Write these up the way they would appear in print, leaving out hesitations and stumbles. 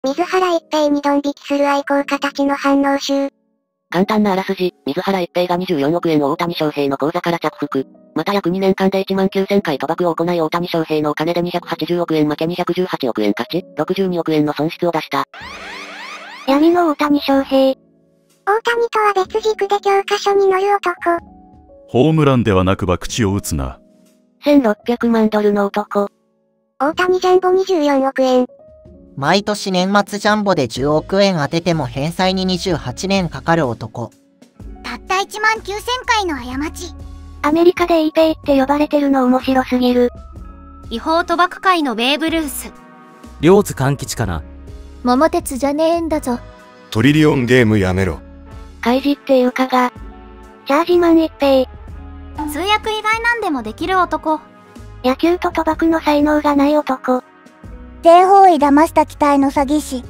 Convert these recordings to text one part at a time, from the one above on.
水原一平にドン引きする愛好家たちの反応集。 簡単なあらすじ、水原一平が24億円を大谷翔平の口座から着服。また約2年間で1万9000回賭博を行い大谷翔平のお金で280億円負け218億円勝ち、62億円の損失を出した。 闇の大谷翔平。大谷とは別軸で教科書に載る男。 ホームランではなくば口を打つな。 1600万ドルの男。 大谷ジャンボ24億円。 毎年年末ジャンボで10億円当てても返済に28年かかる男。 たった1万9000回の過ち。 アメリカでイーペイって呼ばれてるの面白すぎる。 違法賭博界のベーブルース。 両津勘吉かな。 桃鉄じゃねえんだぞ。 トリリオンゲームやめろ。 開示っていうかが。チャージマン一平。 通訳以外なんでもできる男。 野球と賭博の才能がない男。 全方位騙した期待の詐欺師。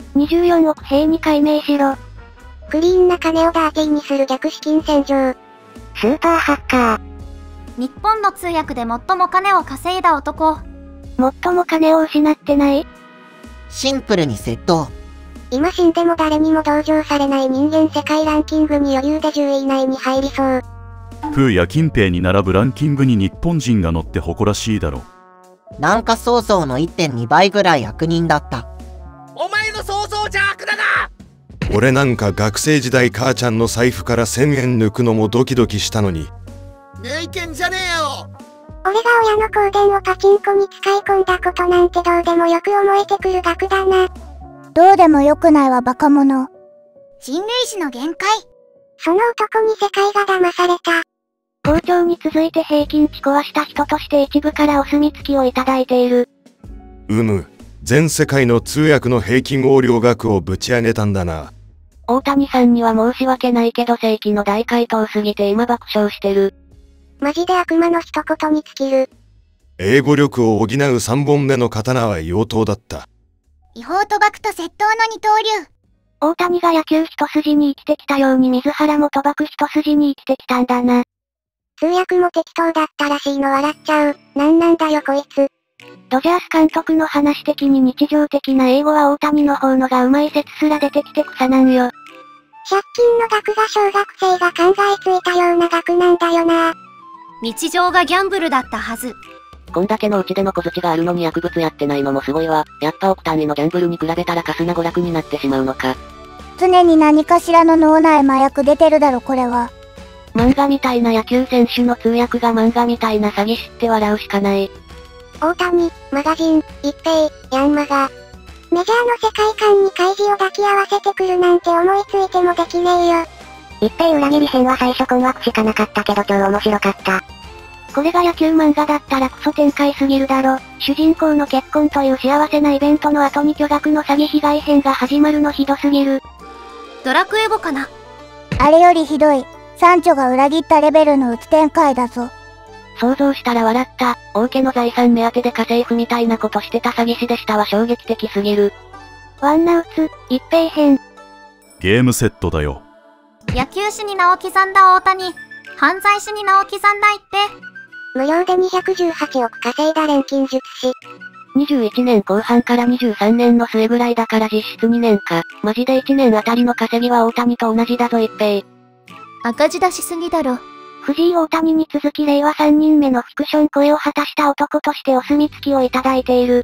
24億兵に改名しろ。クリーンな金をダーティーにする逆資金洗浄。スーパーハッカー。 日本の通訳で最も金を稼いだ男。 最も金を失ってない？ シンプルに窃盗。 今死んでも誰にも同情されない人間世界ランキングに余裕で10位以内に入りそう。 プーや金平に並ぶランキングに日本人が乗って誇らしいだろ。 南下創造の 1.2 倍ぐらい悪人だった。 お前の想像じゃ悪だな。 俺なんか学生時代母ちゃんの財布から1000円抜くのもドキドキしたのに。 名犬じゃねえよ。 俺が親の香典をパチンコに使い込んだことなんてどうでもよく思えてくる額だな。 どうでもよくないわバカ者。 人類史の限界。 その男に世界が騙された。校長に続いて平均値壊した人として一部からお墨付きをいただいている。 全世界の通訳の平均横領額をぶち上げたんだな。 大谷さんには申し訳ないけど世紀の大回答すぎて今爆笑してる。マジで悪魔の一言に尽きる。 英語力を補う3本目の刀は妖刀だった。 違法賭博と窃盗の二刀流。 大谷が野球一筋に生きてきたように水原も賭博一筋に生きてきたんだな。通訳も適当だったらしいの笑っちゃう。なんだよこいつ。ドジャース監督の話的に日常的な英語は大谷の方のが上手い説すら出てきて草なんよ。借金の額が小学生が考えついたような額なんだよな。 日常がギャンブルだったはず。 こんだけのうちでの小槌があるのに薬物やってないのもすごいわ。やっぱ億単位のギャンブルに比べたらカスな娯楽になってしまうのか。 常に何かしらの脳内麻薬出てるだろこれは。 漫画みたいな野球選手の通訳が漫画みたいな詐欺師って笑うしかない。大谷、マガジン、一平、ヤンマガ。メジャーの世界観に開示を抱き合わせてくるなんて思いついてもできねえよ。一平裏切り編は最初困惑しかなかったけど超面白かった。これが野球漫画だったらクソ展開すぎるだろ。主人公の結婚という幸せなイベントの後に巨額の詐欺被害編が始まるのひどすぎる。 ドラクエボかな。 あれよりひどい。サンチョが裏切ったレベルのうつ展開だぞ。 想像したら笑った。王家の財産目当てで家政婦みたいなことしてた詐欺師でしたわ。衝撃的すぎる。ワンナウツ、一平編。 ゲームセットだよ。 野球史に名を刻んだ大谷。犯罪史に名を刻んだ一平。 無料で218億稼いだ錬金術師。21年後半から23年の末ぐらいだから実質2年か。マジで1年あたりの稼ぎは大谷と同じだぞ一平。 赤字出しすぎだろ。 藤井大谷に続き令和3人目のフィクション超を果たした男としてお墨付きをいただいている。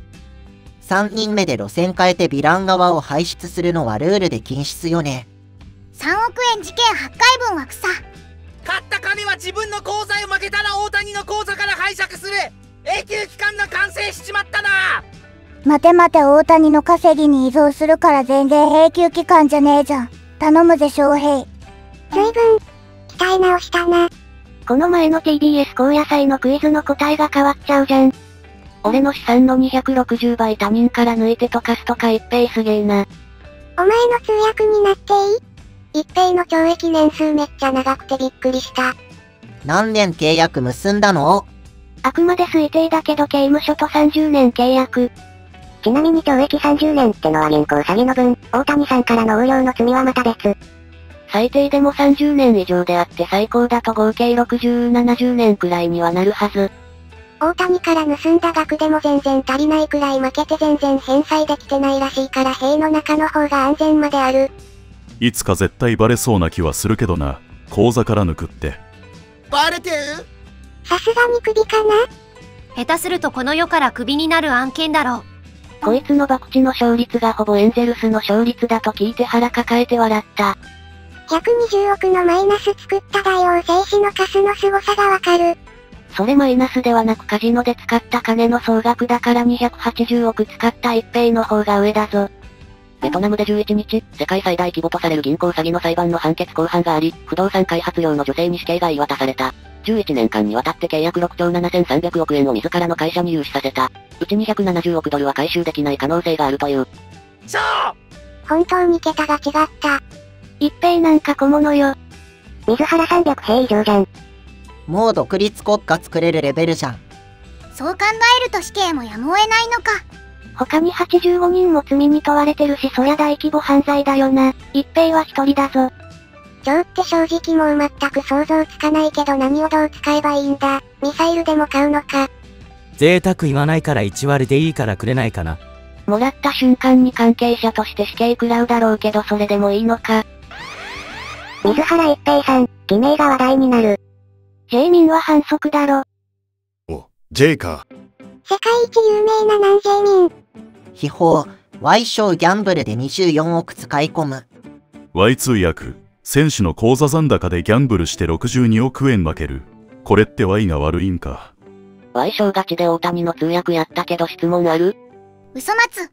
3人目で路線変えてヴィラン側を輩出するのはルールで禁止よね。 3億円事件8回分は草。 買った金は自分の口座へ負けたら大谷の口座から拝借する。永久期間が完成しちまったな。 待て待て大谷の稼ぎに依存するから全然永久期間じゃねえじゃん。頼むぜ翔平。随分、鍛え直したな。この前の TBS 高野菜のクイズの答えが変わっちゃうじゃん。 俺の資産の260倍他人から抜いて溶かすとか一平すげえな。お前の通訳になっていい？一平の懲役年数めっちゃ長くてびっくりした。 何年契約結んだの？ あくまで推定だけど刑務所と30年契約。 ちなみに懲役30年ってのは銀行詐欺の分、大谷さんからの横領の罪はまた別。 最低でも30年以上であって最高だと合計60、70年くらいにはなるはず。 大谷から盗んだ額でも全然足りないくらい負けて全然返済できてないらしいから塀の中の方が安全まである。 いつか絶対バレそうな気はするけどな。口座から抜くって。 バレてる？ さすがにクビかな？ 下手するとこの世からクビになる案件だろう。 こいつの博打の勝率がほぼエンゼルスの勝率だと聞いて腹抱えて笑った。 120億のマイナス作った大王製紙のカスの凄さがわかる。 それマイナスではなくカジノで使った金の総額だから280億使った一平の方が上だぞ。ベトナムで11日、世界最大規模とされる銀行詐欺の裁判の判決公判があり、不動産開発用の女性に死刑が言い渡された。11年間にわたって契約6兆7300億円を自らの会社に融資させた。うち270億ドルは回収できない可能性があるという。 本当に桁が違った。 一平なんか小物よ。 水原300平以上じゃん。 もう独立国家作れるレベルじゃん。 そう考えると死刑もやむを得ないのか。 他に85人も罪に問われてるし、そりゃ大規模犯罪だよな。一平は一人だぞ。 今日って正直もう全く想像つかないけど何をどう使えばいいんだ。ミサイルでも買うのか。 贅沢言わないから1割でいいからくれないかな。 もらった瞬間に関係者として死刑食らうだろうけどそれでもいいのか。 水原一平さん、偽名が話題になる。 ジェイミンは反則だろ。 お、ジェイか。 世界一有名なナンジェイミン。 秘宝、Y 賞ギャンブルで24億使い込む。 Y 通訳、選手の口座残高でギャンブルして62億円負ける。これって Y が悪いんか。 Y 賞勝ちで大谷の通訳やったけど質問ある？ 嘘松。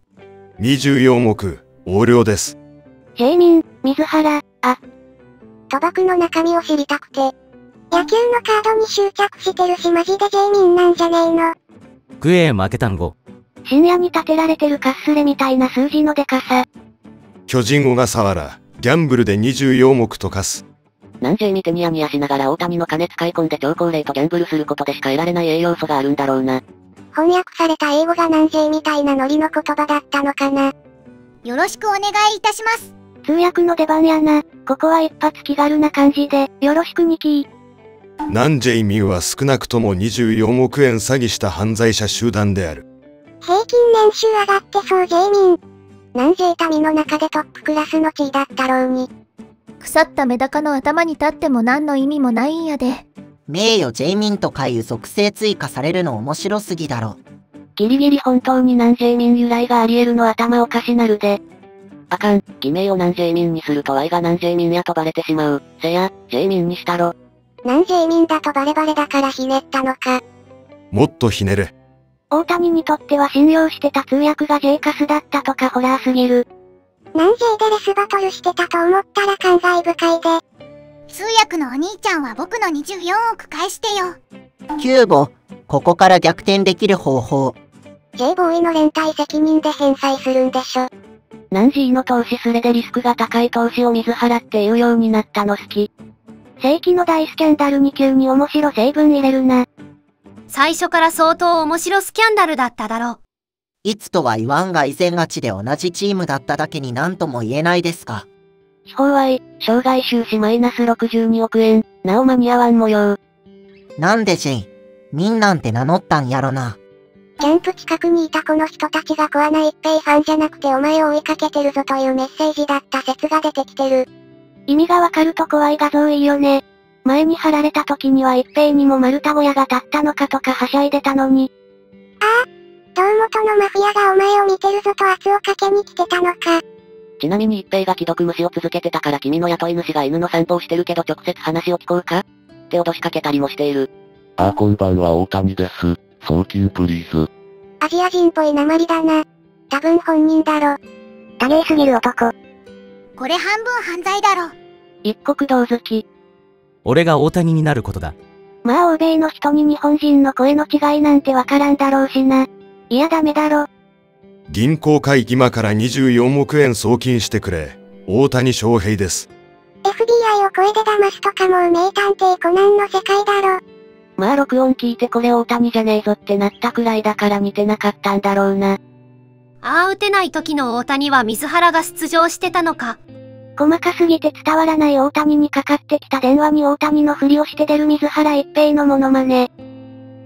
24億、横領です。 ジェイミン、水原、 賭博の中身を知りたくて。野球のカードに執着してるしマジでジェイミンなんじゃねえの。 グエー負けたんご。 深夜に立てられてるカッスレみたいな数字のでかさ。 巨人小笠原、ギャンブルで24億とかす。 なんジェイ見てニヤニヤしながら大谷の金使い込んで超高齢とギャンブルすることでしか得られない栄養素があるんだろうな。 翻訳された英語がなんジェイみたいなノリの言葉だったのかな。 よろしくお願いいたします。 通訳の出番やな。ここは一発気軽な感じで、よろしくニキー。 ナンジェイミンは少なくとも24億円詐欺した犯罪者集団である。 平均年収上がってそうジェイミン。ナンジェイ民の中でトップクラスの地位だったろうに。 腐ったメダカの頭に立っても何の意味もないんやで。 名誉ジェイミンとかいう属性追加されるの面白すぎだろ。 ギリギリ本当にナンジェイミン由来があり得るの頭おかしなるで。あかん、偽名をナンジェイミンにすると Y がナンジェイミンやとバレてしまう。せや、ジェイミンにしたろ。 ナンジェイミンだとバレバレだからひねったのか。 もっとひねれ。 大谷にとっては信用してた通訳が J カスだったとかホラーすぎる。 ナンジェイでレスバトルしてたと思ったら感慨深いで。 通訳のお兄ちゃんは僕の24億返してよ。 キューボ、ここから逆転できる方法。 J ボーイの連帯責任で返済するんでしょ。 ナンジーの投資スレでリスクが高い投資を水払って言うようになったの好き。世紀の大スキャンダルに急に面白成分入れるな。 最初から相当面白スキャンダルだっただろう。 いつとは言わんが以前勝ちで同じチームだっただけに何とも言えないですか。 秘宝は生涯収支マイナス62億円、なお間に合わん模様。 なんでジェイ、ミンなんて名乗ったんやろな。 キャンプ近くにいたこの人たちがコアな一平ファンじゃなくてお前を追いかけてるぞというメッセージだった説が出てきてる。 意味がわかると怖い画像いいよね。前に貼られた時には一平にも丸太小屋が立ったのかとかはしゃいでたのに。 ああ、堂本のマフィアがお前を見てるぞと圧をかけに来てたのか。 ちなみに一平が既読無視を続けてたから君の雇い主が犬の散歩をしてるけど直接話を聞こうかって脅しかけたりもしている。 こんばんは大谷です。送金プリーズ。 アジア人っぽい訛りだな。多分本人だろ。多芸すぎる男。 これ半分犯罪だろ。 一国道好き。 俺が大谷になることだ。 まあ欧米の人に日本人の声の違いなんてわからんだろうしな。いやダメだろ。 銀行会議今から24億円送金してくれ。大谷翔平です。 FBI を声で騙すとかもう名探偵コナンの世界だろ。 まあ録音聞いてこれ大谷じゃねえぞってなったくらいだから似てなかったんだろうな。 打てない時の大谷は水原が出場してたのか。 細かすぎて伝わらない大谷にかかってきた電話に大谷のふりをして出る水原一平のモノマネ。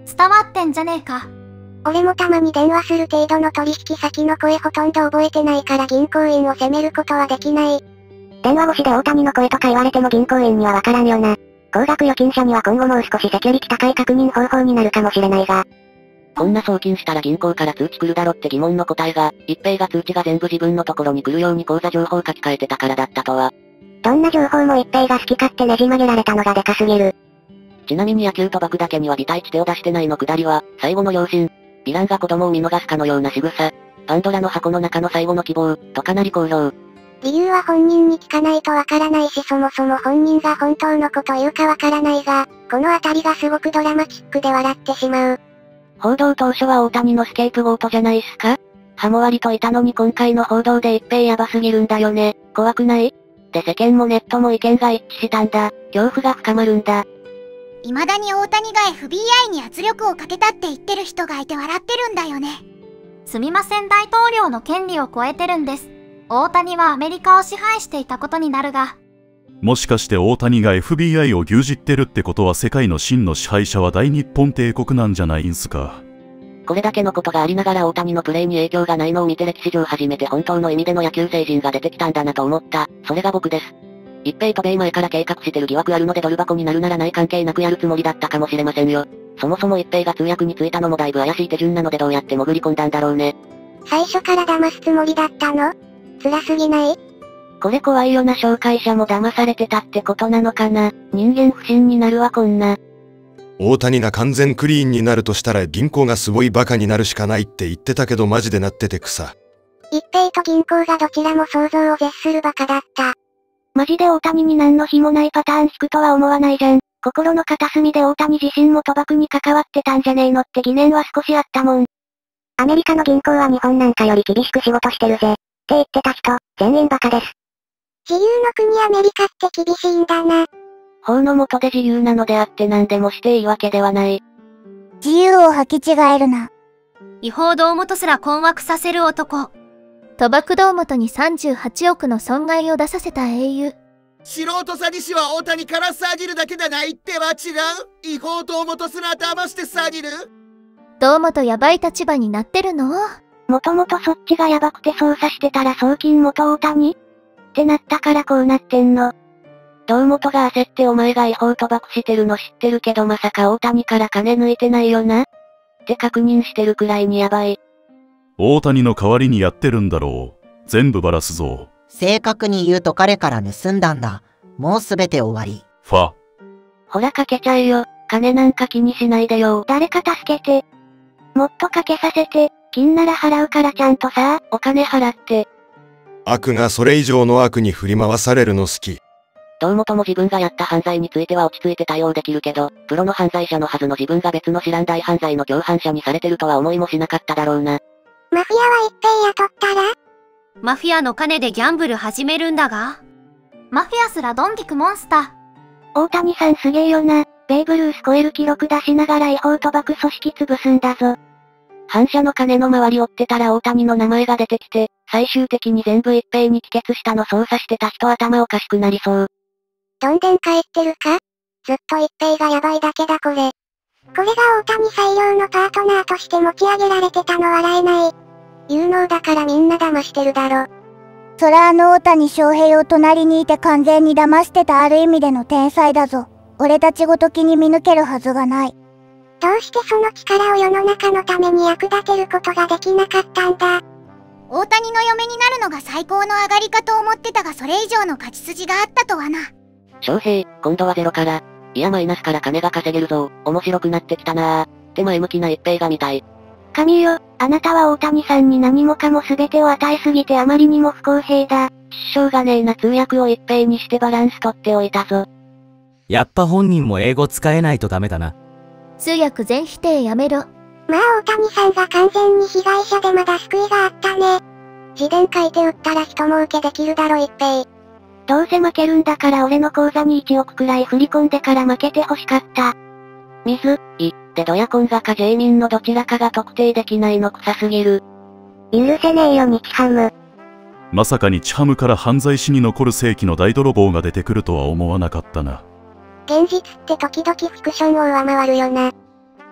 伝わってんじゃねえか。 俺もたまに電話する程度の取引先の声ほとんど覚えてないから銀行員を責めることはできない。 電話越しで大谷の声とか言われても銀行員にはわからんよな。高額預金者には今後もう少しセキュリティ高い確認方法になるかもしれないが。 こんな送金したら銀行から通知来るだろって疑問の答えが、一平が通知が全部自分のところに来るように口座情報を書き換えてたからだったとは。 どんな情報も一平が好き勝手ねじ曲げられたのがでかすぎる。 ちなみに野球賭博だけには微対地手を出してないのくだりは、最後の両親、ヴィランが子供を見逃すかのような仕草、パンドラの箱の中の最後の希望、とかなり好評。 理由は本人に聞かないとわからないしそもそも本人が本当のこと言うかわからないが、このあたりがすごくドラマチックで笑ってしまう。 報道当初は大谷のスケープゴートじゃないっすか？ハモ割といたのに今回の報道で一平やばすぎるんだよね。怖くない？で世間もネットも意見が一致したんだ。恐怖が深まるんだ。 未だに大谷が FBI に圧力をかけたって言ってる人がいて笑ってるんだよね。 すみません、大統領の権利を超えてるんです。大谷はアメリカを支配していたことになるが。 もしかして大谷が FBI を牛耳ってるってことは世界の真の支配者は大日本帝国なんじゃないんすか。 これだけのことがありながら大谷のプレーに影響がないのを見て歴史上初めて本当の意味での野球星人が出てきたんだなと思った。それが僕です。一平渡米前から計画してる疑惑あるのでドル箱になるならない関係なくやるつもりだったかもしれませんよ。そもそも一平が通訳に就いたのもだいぶ怪しい手順なのでどうやって潜り込んだんだろうね。 最初から騙すつもりだったの？辛すぎない？ これ怖いよな。紹介者も騙されてたってことなのかな。人間不信になるわこんな。 大谷が完全クリーンになるとしたら銀行がすごいバカになるしかないって言ってたけどマジでなってて草。 一平と銀行がどちらも想像を絶するバカだった。 マジで大谷に何の日もないパターン引くとは思わないじゃん。心の片隅で大谷自身も賭博に関わってたんじゃねえのって疑念は少しあったもん。アメリカの銀行は日本なんかより厳しく仕事してるぜ。って言ってた人、全員バカです。 自由の国アメリカって厳しいんだな。 法の下で自由なのであって何でもしていいわけではない。 自由を履き違えるな。 違法胴元すら困惑させる男。 賭博胴元に38億の損害を出させた英雄。 素人詐欺師は大谷から詐欺るだけでないっては違う。違法胴元すら騙して詐欺る。 胴元やばい立場になってるの？ もともとそっちがやばくて操作してたら送金元大谷？ってなったからこうなってんの。 胴元が焦ってお前が違法賭博してるの知ってるけどまさか大谷から金抜いてないよなって確認してるくらいにやばい。 大谷の代わりにやってるんだろう。全部バラすぞ。 正確に言うと彼から盗んだんだ。もうすべて終わり。 ファ。 ほらかけちゃえよ。金なんか気にしないでよ。 誰か助けて。もっとかけさせて。金なら払うからちゃんとさ、 お金払って。 悪がそれ以上の悪に振り回されるの好き。 胴元も自分がやった犯罪については落ち着いて対応できるけど、プロの犯罪者のはずの自分が別の知らん大犯罪の共犯者にされてるとは思いもしなかっただろうな。 マフィアは一平雇ったら？ マフィアの金でギャンブル始めるんだが？マフィアすらドン引くモンスター。 大谷さんすげえよな。ベーブルース超える記録出しながら違法賭博組織潰すんだぞ。 反社の金の周り追ってたら大谷の名前が出てきて、最終的に全部一平に帰結したの操作してた人頭おかしくなりそう。 どんでん返ってるか？ずっと一平がやばいだけだこれ。これが大谷最良のパートナーとして持ち上げられてたの笑えない。有能だからみんな騙してるだろ。 そら大谷翔平を隣にいて完全に騙してたある意味での天才だぞ。俺たちごときに見抜けるはずがない。 どうしてその力を世の中のために役立てることができなかったんだ。 大谷の嫁になるのが最高の上がりかと思ってたがそれ以上の勝ち筋があったとはな。 翔平、今度はゼロから。いやマイナスから金が稼げるぞ。面白くなってきたなー。って前向きな一平が見たい。 神よ、あなたは大谷さんに何もかも全てを与えすぎてあまりにも不公平だ。 しょうがねえな。通訳を一平にしてバランス取っておいたぞ。 やっぱ本人も英語使えないとダメだな。 通訳全否定やめろ。 まあ大谷さんが完全に被害者でまだ救いがあったね。自伝書いて売ったら人儲けできるだろ一平。 どうせ負けるんだから俺の口座に1億くらい振り込んでから負けて欲しかった。 水、でドヤコンガかジェイミンのどちらかが特定できないの臭すぎる。 許せねえよ日ハム。 まさか日ハムから犯罪史に残る世紀の大泥棒が出てくるとは思わなかったな。 現実って時々フィクションを上回るよな。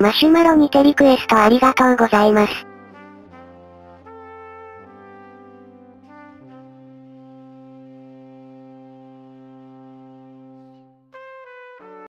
マシュマロにてリクエストありがとうございます。